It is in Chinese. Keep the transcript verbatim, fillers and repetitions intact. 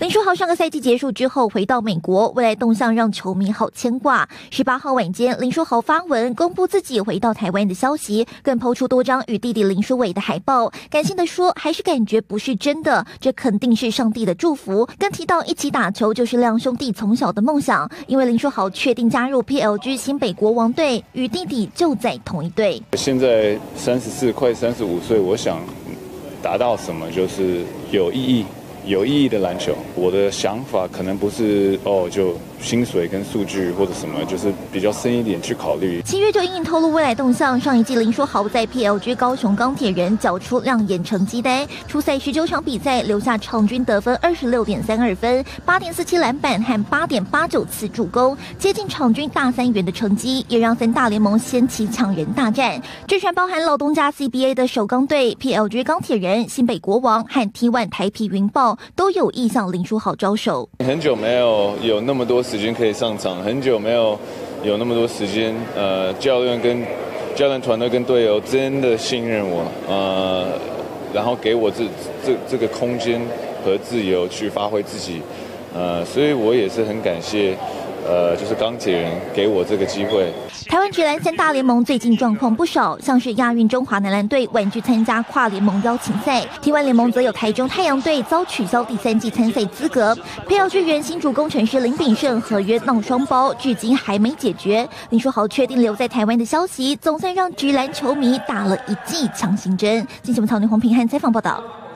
林书豪上个赛季结束之后回到美国，未来动向让球迷好牵挂。十八号晚间，林书豪发文公布自己回到台湾的消息，更抛出多张与弟弟林书伟的海报，感性的说还是感觉不是真的，这肯定是上帝的祝福。更提到一起打球就是两兄弟从小的梦想，因为林书豪确定加入 P L G 新北国王队，与弟弟就在同一队。 现在三十四，快三十五岁，我想达到什么就是有意义。有意义的篮球，我的想法可能不是哦，就薪水跟数据或者什么，就是比较深一点去考虑。 七月就隐隐透露未来动向，上一季林书豪在 P L G 高雄钢铁人缴出亮眼成绩单，出赛十九场比赛留下场均得分二十六点三二分、八点四七篮板和八点八九次助攻，接近场均大三元的成绩，也让三大联盟掀起抢人大战。这传包含老东家 C B A 的首钢队、P L G 钢铁人、新北国王和 T 一 台啤云豹。都有意向林书豪招手。 很久没有有那么多时间可以上场，很久没有有那么多时间，呃，教练跟教练团队跟队友真的信任我，呃，然后给我这这这个空间和自由去发挥自己，呃，所以我也是很感谢。呃，就是钢铁人给我这个机会。 台湾职篮三大联盟最近状况不少，像是亚运中华男篮队婉拒参加跨联盟邀请赛 ，T 一 联盟则有台中太阳队遭取消第三季参赛资格。P L G 原新竹工程师林炳胜合约闹双包，至今还没解决。林书豪确定留在台湾的消息，总算让职篮球迷打了一剂强心针。金新闻曹女洪平汉采访报道。